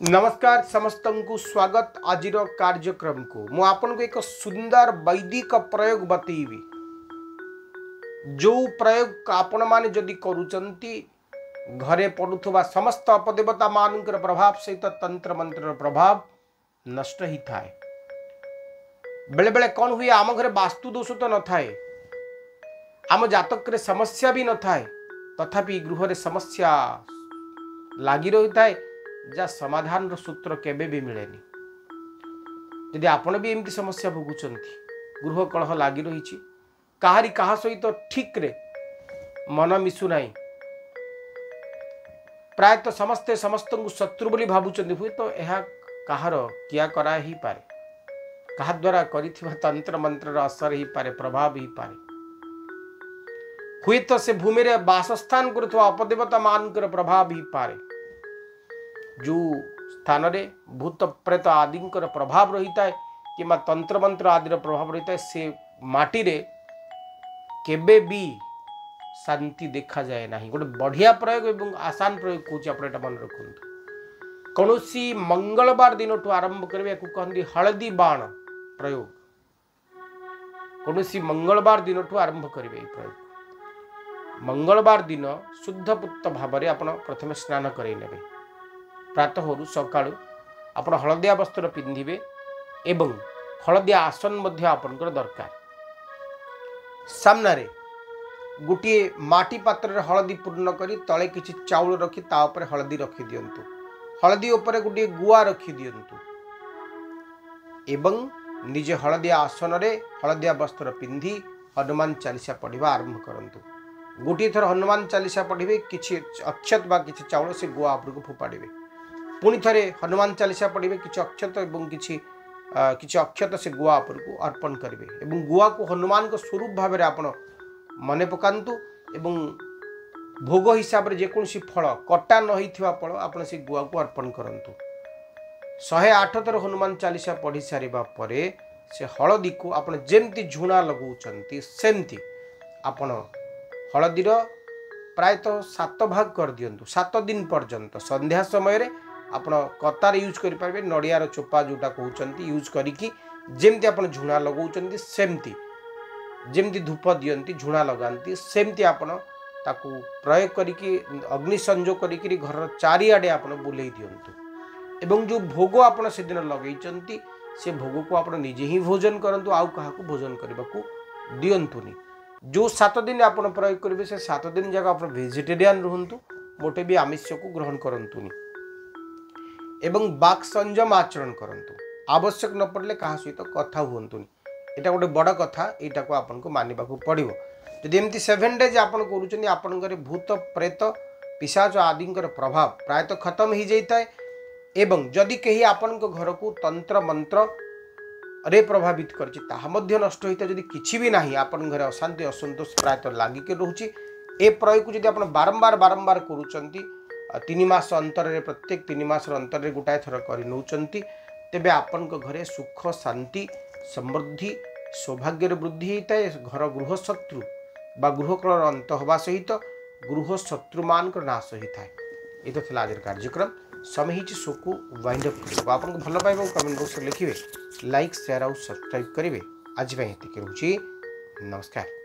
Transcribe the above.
नमस्कार समस्त को स्वागत आज कार्यक्रम को मु आपन को एक सुंदर वैदिक प्रयोग बतेबी जो प्रयोग आपण माने जदि करूचंती घरे पड़ुथबा समस्त अपदेवता मानकर प्रभाव सहित तंत्र मंत्र प्रभाव नष्ट ही थाए। बेले बेले कौन हुए आम घरे वास्तु दोष तो न थाए, आम जातक रे समस्या भी न थाए, तथापि गृह रे समस्या लागी रही थाए जा समाधान रो सूत्र केबे भी मिलेनी। यदि आपण भी एमती समस्या भोगुचंती, गृह कलह लागी रही, काहारी कहा सहित ठीक रे मन मिसु नाही, प्रायतः समस्ते समस्त को शत्रु बोली भावुचंती, हुए तो यह कहार किया करा ही पारे, कहा द्वारा करिथिबा तंत्र मंत्र असर ही पारे, प्रभाव ही पारे। हुए तो से भूमि रे वासस्थान करुवा अपदेवता मानकर प्रभाव ही पारे। जो स्थान रे भूत प्रेत आदि प्रभाव रही है कि तंत्र मंत्र आदि प्रभाव रही है, से माटी रे केबे भी शांति देखा जाए ना। गोटे बढ़िया प्रयोग एवं आसान प्रयोग कौन मन रखु। कौन मंगलवार दिन आरंभ करेंगे कहते हलदी बाण प्रयोग, कौन मंगलवार दिन आरंभ करेंगे प्रयोग। मंगलवार दिन शुद्ध पुत भाव में आप प्रथम स्नान करे नेबे, प्रातः होरु सकाळु आपण हलदिया वस्त्र पिंधिबे एवं हलदिया आसन मध्य आपनकर दरकार। सामने गोटे माटी पात्र रे हलदी पूर्ण करी तले किछि चाउल रखी ता ऊपर हलदी रखी दियंतु, हलदी ऊपर गोटे गुआ रखी दियंतु एवं निजे हलदिया आसन रे हलदिया वस्त्र पिंधि हनुमान चालीसा पढ़िबा आरंभ करंतु। गोटे थर हनुमान चालीसा पढ़िबे, किछि अक्षत बा किछि चाउल से गुआ ऊपर को फोपाड़िबे, पुणी थे हनुमान चालीसा पढ़े, किसी अक्षत और किसी अक्षत से गुआ उपर को अर्पण करेंगे एवं गुआ को हनुमान को स्वरूप भाव में आप मन पकातु एवं भोग हिसाब से जेकोसी फल कटा नई फल आप से गुआ को अर्पण करूँ। 108 थर हनुमान चालीसा पढ़ी सारिबा परे से हलदी को आप जमती झुणा लगौंट सेमती आपण हलदीर प्रायतः 7 भाग कर दिंतु। 7 दिन पर्यंत संध्या समय आपण कतार यूज करि पारबे, नड़ियार चोपा जोटा कहउचंती यूज करिकी जेमती आपण झुणा लगौचंती सेमती, जेमती धूप दियंती झुणा लगांती सेमती आपण ताकू प्रयोग करिकी अग्नि संजोग करिकी घर चारिआडे आपण बुलेई दियंतु एवं जो भोग आपण से दिन लगैचंती से भोग को आपण निजे ही भोजन करंतु, आउ काहाकू भोजन करबाकू दियंतुनी। जो 7 दिन आपण प्रयोग करिवे से 7 दिन जगह आपण वेजिटेरियन रहंतु, मोटे भी आमिष को ग्रहण करंतुनी एवं बाक संयम आचरण करंतु। आवश्यक न पड़े क्या सहित कथा हुंतुनी, एटा गोटे बड़ कथा, एटा को आपन को मानिबा को पड़िबो। जदि एमती 7 डेज आपन करूचनी आपन घरे भूत प्रेत पिशाच आदि प्रभाव प्रायतः खत्म हो जाए एवं जदि कहीं आपन को घर को तंत्र मंत्र रे प्रभावित करछि ताहा मध्य नष्ट होता। जदि किछि भी नाही आपन घरे अशांति असंतोष प्रायतः लागी के रहउछि, ए प्रयोग को जदि आपन बारंबार बारंबार करूचंती 3 मास अंतर रे प्रत्येक 3 मास अंतर रे गोटाए थर करि नउचंती, तेबे आपन को घरे सुख शांति समृद्धि सौभाग्य रे वृद्धि होता है। घर गृह शत्रु बा गृह कलर अंत होगा सहित गृह शत्रु मान को नाश होता है। ये तो था आज कार्यक्रम समय ही शो को वाइंड अप कर आपन को भल पाइबा कमेंट बॉक्स में लिखिए, लाइक शेयर और सब्सक्राइब करेंगे। आज ये रोचे, नमस्कार।